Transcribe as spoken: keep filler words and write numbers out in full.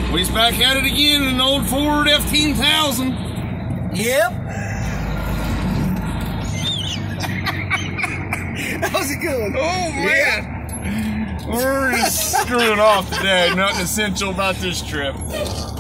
We's back at it again in an old Ford F fifteen thousand. Yep. That was a good one. Oh, man. We're just screwing off today. Nothing essential about this trip.